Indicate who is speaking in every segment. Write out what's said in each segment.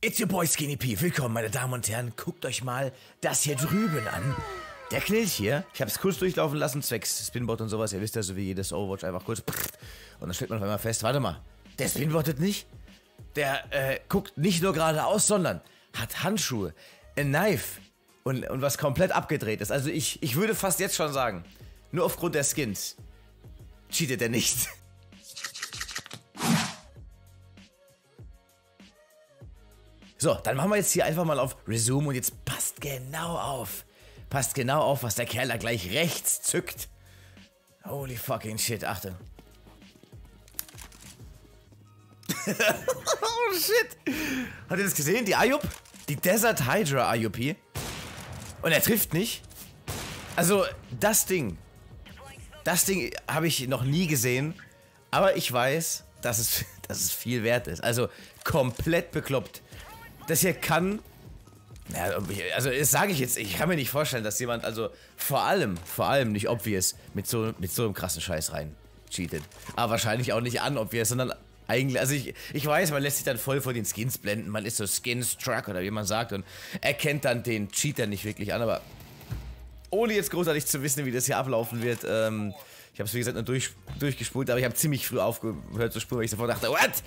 Speaker 1: It's your boy Skinny P. Willkommen, meine Damen und Herren. Guckt euch mal das hier drüben an. Der Knilch hier, ich habe es kurz durchlaufen lassen, zwecks Spinbot und sowas. Ihr wisst ja, so wie jedes Overwatch, einfach kurz. Und dann stellt man auf einmal fest, warte mal, der spinbottet nicht. Der guckt nicht nur geradeaus, sondern hat Handschuhe, ein Knife und was komplett abgedreht ist. Also ich würde fast jetzt schon sagen, nur aufgrund der Skins cheatet er nicht. So, dann machen wir jetzt hier einfach mal auf Resume und jetzt passt genau auf. Passt genau auf, was der Kerl da gleich rechts zückt. Holy fucking shit, Achtung. Oh shit. Habt ihr das gesehen? Die Ayup? Die Desert Hydra Ayup. Und er trifft nicht. Also, das Ding habe ich noch nie gesehen. Aber ich weiß, dass es viel wert ist. Also, komplett bekloppt. Das hier kann, ja, also das sage ich jetzt, ich kann mir nicht vorstellen, dass jemand, also vor allem nicht obvious, mit so einem krassen Scheiß rein cheatet. Aber wahrscheinlich auch nicht unobvious, sondern eigentlich, also ich weiß, man lässt sich dann voll von den Skins blenden, man ist so Skins-Truck oder wie man sagt und erkennt dann den Cheater nicht wirklich an, aber ohne jetzt großartig zu wissen, wie das hier ablaufen wird, ich habe es wie gesagt nur durchgespult, aber ich habe ziemlich früh aufgehört zu spulen, weil ich sofort dachte, what?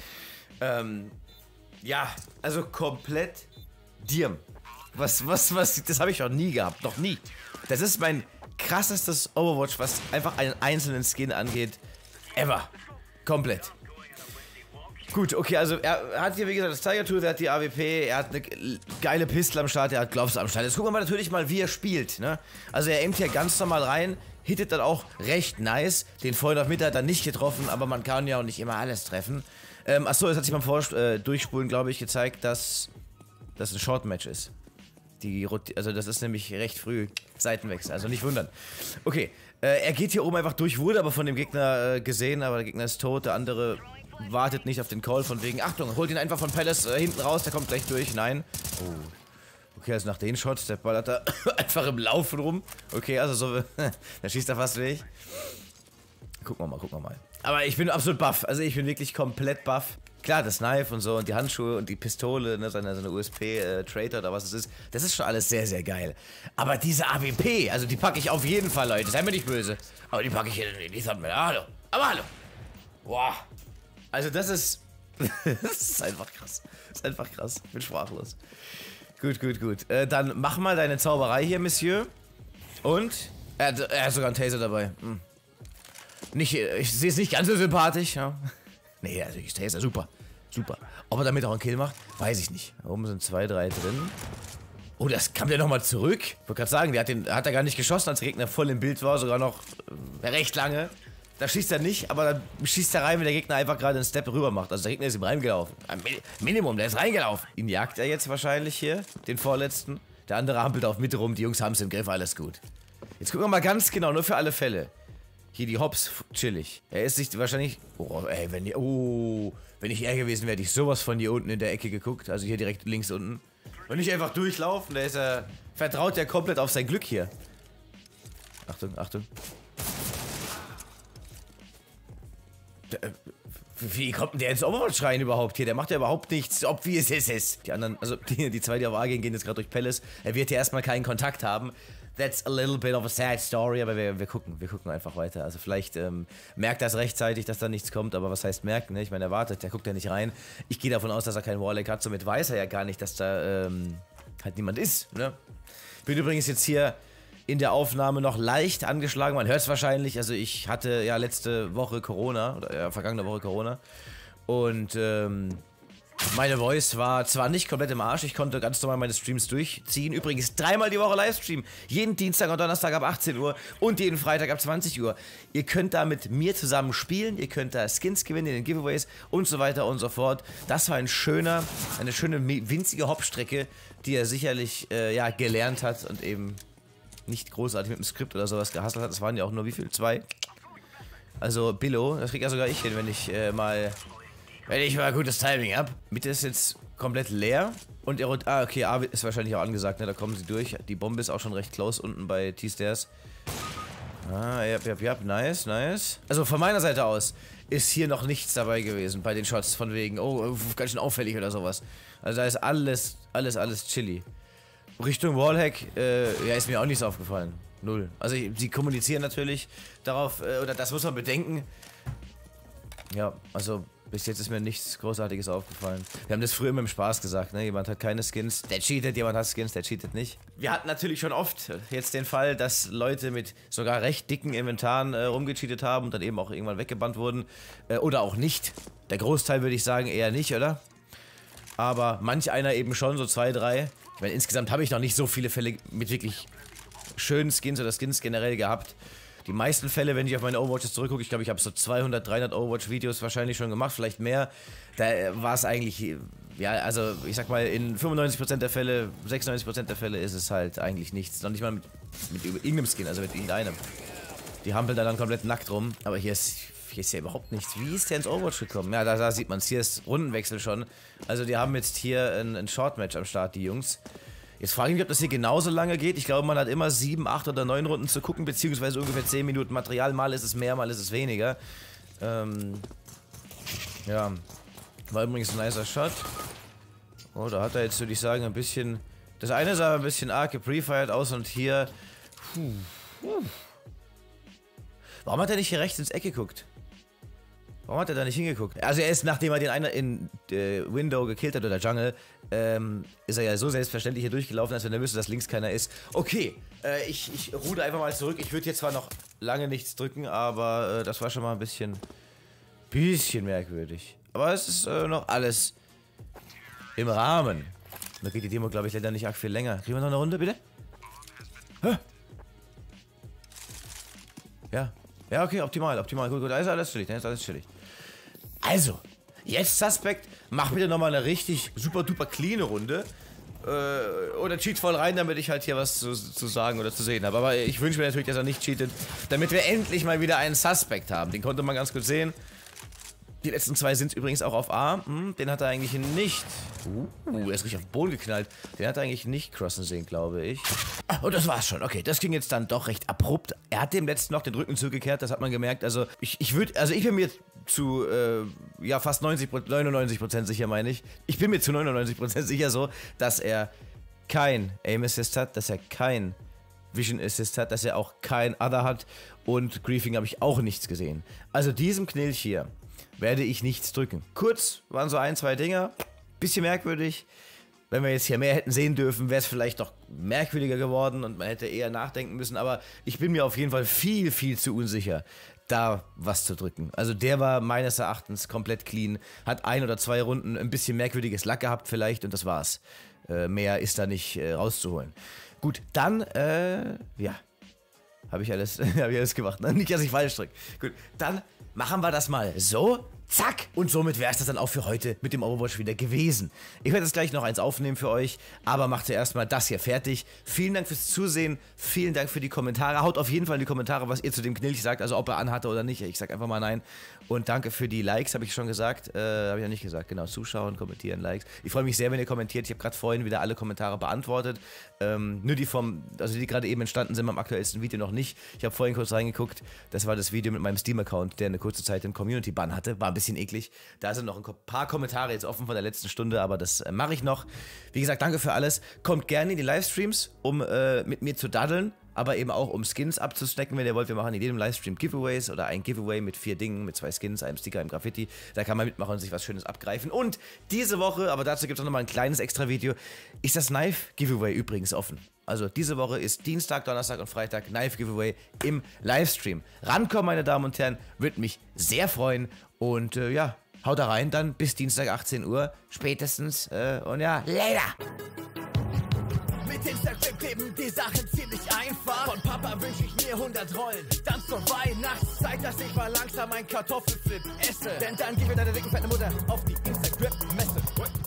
Speaker 1: Ja, also komplett Dirm. Das habe ich noch nie gehabt, noch nie. Das ist mein krassestes Overwatch, was einfach einen einzelnen Skin angeht, ever. Komplett. Gut, okay, also er hat hier wie gesagt das Tiger Tooth, er hat die AWP, er hat eine geile Pistole am Start, er hat Gloves am Start. Jetzt gucken wir mal natürlich mal, wie er spielt, ne? Also er aimt hier ganz normal rein, hittet dann auch recht nice. Den vorhin auf Mitte hat er nicht getroffen, aber man kann ja auch nicht immer alles treffen. Achso, es hat sich beim Durchspulen, glaube ich, gezeigt, dass das ein Short-Match ist. Also das ist nämlich recht früh Seitenwechsel, also nicht wundern. Okay, er geht hier oben einfach durch, wurde aber von dem Gegner gesehen, aber der Gegner ist tot, der andere wartet nicht auf den Call von wegen, Achtung, holt ihn einfach von Palace hinten raus, der kommt gleich durch, nein. Oh. Okay, also nach den Shots, der ballert da einfach im Laufen rum. Okay, also so, der schießt da fast weg. Gucken wir mal. Aber ich bin absolut baff, also ich bin wirklich komplett baff. Klar, das Knife und so und die Handschuhe und die Pistole, ne, seine USP-Traitor oder was es ist, das ist schon alles sehr, sehr geil. Aber diese AWP, also die packe ich auf jeden Fall, Leute, seid mir nicht böse. Aber die packe ich hier in die Thumbnail, hallo, aber hallo. Boah, also das ist, das ist einfach krass, ich bin sprachlos. Gut. Dann mach mal deine Zauberei hier, Monsieur. Und, er hat sogar einen Taser dabei. Ich sehe es nicht ganz so sympathisch, ja. Nee, also ich Taser, super. Ob er damit auch einen Kill macht, weiß ich nicht. Da oben sind 2, 3 drin. Oh, das kam der nochmal zurück. Ich wollte gerade sagen, der hat gar nicht geschossen, als der Gegner voll im Bild war, sogar noch recht lange. Da schießt er nicht, aber dann schießt er rein, wenn der Gegner einfach gerade einen Step rüber macht. Also der Gegner ist ihm reingelaufen. Minimum, der ist reingelaufen. Ihn jagt er jetzt wahrscheinlich hier, den vorletzten. Der andere hampelt auf Mitte rum, die Jungs haben es im Griff, alles gut. Jetzt gucken wir mal ganz genau, nur für alle Fälle. Hier die Hops, chillig. Er ist sich wahrscheinlich... Oh, ey, wenn ich er gewesen wäre, hätte ich sowas von hier unten in der Ecke geguckt. Also hier direkt links unten. Und nicht einfach durchlaufen, vertraut ja komplett auf sein Glück hier. Achtung. Wie kommt denn der ins Overwatch rein überhaupt hier? Der macht ja überhaupt nichts, obvious ist. Die anderen, also die zwei, die auf A gehen jetzt gerade durch Palace. Er wird ja erstmal keinen Kontakt haben. That's a little bit of a sad story, aber wir gucken einfach weiter. Also vielleicht merkt er es rechtzeitig, dass da nichts kommt, aber was heißt merken, ne? Ich meine, er wartet, der guckt ja nicht rein. Ich gehe davon aus, dass er keinen Warlock hat, somit weiß er ja gar nicht, dass da halt niemand ist, ne? Bin übrigens jetzt hier in der Aufnahme noch leicht angeschlagen, man hört es wahrscheinlich, also ich hatte ja letzte Woche Corona, oder vergangene Woche Corona und meine Voice war zwar nicht komplett im Arsch, ich konnte ganz normal meine Streams durchziehen. Übrigens 3-mal die Woche Livestream. Jeden Dienstag und Donnerstag ab 18 Uhr und jeden Freitag ab 20 Uhr. Ihr könnt da mit mir zusammen spielen, ihr könnt da Skins gewinnen in den Giveaways und so weiter und so fort. Das war eine schöne winzige Hopstrecke, die er sicherlich gelernt hat und eben nicht großartig mit dem Skript oder sowas gehustelt hat. Das waren ja auch nur wie viel? 2? Also Billo, das krieg ja sogar ich hin, wenn ich mal gutes Timing hab. Mitte ist jetzt komplett leer. Und okay, A ist wahrscheinlich auch angesagt, ne? Da kommen sie durch. Die Bombe ist auch schon recht close unten bei T-Stairs. Nice. Also von meiner Seite aus, ist hier noch nichts dabei gewesen bei den Shots von wegen, oh, ganz schön auffällig oder sowas. Also da ist alles chilly. Richtung Wallhack, ja, ist mir auch nichts aufgefallen. Null. Also sie kommunizieren natürlich darauf, oder das muss man bedenken. Ja, also bis jetzt ist mir nichts Großartiges aufgefallen. Wir haben das früher immer im Spaß gesagt, ne? Jemand hat keine Skins, der cheatet, jemand hat Skins, der cheatet nicht. Wir hatten natürlich schon oft jetzt den Fall, dass Leute mit sogar recht dicken Inventaren rumgecheatet haben und dann eben auch irgendwann weggebannt wurden. Oder auch nicht. Der Großteil würde ich sagen eher nicht, oder? Aber manch einer eben schon, so 2, 3. Ich meine, insgesamt habe ich noch nicht so viele Fälle mit wirklich schönen Skins oder Skins generell gehabt. Die meisten Fälle, wenn ich auf meine Overwatches zurückgucke, ich glaube, ich habe so 200, 300 Overwatch-Videos wahrscheinlich schon gemacht, vielleicht mehr. Da war es eigentlich, ja, also ich sag mal, in 95% der Fälle, 96% der Fälle ist es halt eigentlich nichts. Noch nicht mal mit irgendeinem Skin, also mit irgendeinem. Die hampeln da dann komplett nackt rum. Aber hier ist ja überhaupt nichts. Wie ist der ins Overwatch gekommen? Ja, da sieht man es. Hier ist Rundenwechsel schon. Also die haben jetzt hier ein Short-Match am Start, die Jungs. Jetzt frage ich mich, ob das hier genauso lange geht. Ich glaube, man hat immer 7, 8 oder 9 Runden zu gucken, beziehungsweise ungefähr 10 Minuten Material. Mal ist es mehr, mal ist es weniger. Ja, war übrigens ein nicer Shot. Oh, da hat er jetzt, würde ich sagen, ein bisschen... Das eine sah ein bisschen arg geprefired aus und hier... Warum hat er nicht hier rechts ins Eck geguckt? Warum hat er da nicht hingeguckt? Also er ist, nachdem er den einen in Window gekillt hat, oder Jungle, ist er ja so selbstverständlich hier durchgelaufen, als wenn er wüsste, dass links keiner ist. Okay, ich rude einfach mal zurück. Ich würde jetzt zwar noch lange nichts drücken, aber das war schon mal ein bisschen merkwürdig. Aber es ist noch alles im Rahmen. Da geht die Demo, glaube ich, leider nicht arg viel länger. Kriegen wir noch eine Runde, bitte? Hä? Ja. Ja, okay, optimal. Gut, da ist alles chillig, Also, jetzt Suspect, mach bitte nochmal eine richtig super duper cleane Runde. Oder cheat voll rein, damit ich halt hier was zu sagen oder zu sehen habe. Aber ich wünsche mir natürlich, dass er nicht cheatet, damit wir endlich mal wieder einen Suspect haben. Den konnte man ganz gut sehen. Die letzten 2 sind übrigens auch auf A. Den hat er eigentlich nicht. Er ist richtig auf den Boden geknallt. Den hat er eigentlich nicht crossen sehen, glaube ich. Und das war's schon. Okay, das ging jetzt dann doch recht abrupt. Er hat dem letzten noch den Rücken zugekehrt, das hat man gemerkt. Also ich bin mir zu ja, fast 99% sicher, meine ich. Ich bin mir zu 99% sicher so, dass er kein Aim Assist hat, dass er kein Vision Assist hat, dass er auch kein Other hat. Und Griefing habe ich auch nichts gesehen. Also diesem Knilch hier werde ich nichts drücken. Kurz waren so 1, 2 Dinger. Bisschen merkwürdig. Wenn wir jetzt hier mehr hätten sehen dürfen, wäre es vielleicht noch merkwürdiger geworden und man hätte eher nachdenken müssen. Aber ich bin mir auf jeden Fall viel zu unsicher, da was zu drücken. Also der war meines Erachtens komplett clean. Hat 1 oder 2 Runden ein bisschen merkwürdiges Lack gehabt vielleicht und das war's. Mehr ist da nicht rauszuholen. Gut, dann, ja. Habe ich alles gemacht. Ne? Nicht, dass ich falsch drücke. Gut, dann machen wir das mal so. Zack! Und somit wäre es das dann auch für heute mit dem Overwatch wieder gewesen. Ich werde jetzt gleich noch eins aufnehmen für euch, aber macht zuerst mal das hier fertig. Vielen Dank fürs Zusehen, vielen Dank für die Kommentare. Haut auf jeden Fall in die Kommentare, was ihr zu dem Knilch sagt, also ob er anhatte oder nicht. Ich sag einfach mal nein. Und danke für die Likes, habe ich schon gesagt. Habe ich ja nicht gesagt, genau. Zuschauen, kommentieren, Likes. Ich freue mich sehr, wenn ihr kommentiert. Ich habe gerade vorhin wieder alle Kommentare beantwortet. Nur die gerade eben entstanden sind beim aktuellsten Video noch nicht. Ich habe vorhin kurz reingeguckt. Das war das Video mit meinem Steam-Account, der eine kurze Zeit den Community-Ban hatte. War ein bisschen eklig. Da sind noch ein paar Kommentare jetzt offen von der letzten Stunde, aber das mache ich noch. Wie gesagt, danke für alles. Kommt gerne in die Livestreams, um mit mir zu daddeln, aber eben auch um Skins abzusnacken, wenn ihr wollt. Wir machen in jedem Livestream Giveaways oder ein Giveaway mit 4 Dingen, mit 2 Skins, einem Sticker, einem Graffiti. Da kann man mitmachen und sich was Schönes abgreifen. Und diese Woche, aber dazu gibt es auch nochmal ein kleines Extra-Video, ist das Knife-Giveaway übrigens offen. Also diese Woche ist Dienstag, Donnerstag und Freitag Knife-Giveaway im Livestream. Rankommen, meine Damen und Herren, würde mich sehr freuen. Und ja, haut da rein dann bis Dienstag 18 Uhr spätestens. Und ja, later!
Speaker 2: Mit Instagram kleben die Sachen ziemlich einfach. Von Papa wünsch ich mir 100 Rollen. Dann zur Weihnachtszeit, dass ich mal langsam ein Kartoffelflip esse. Denn dann gib mir deine dicken fette Mutter auf die Instagram-Messe.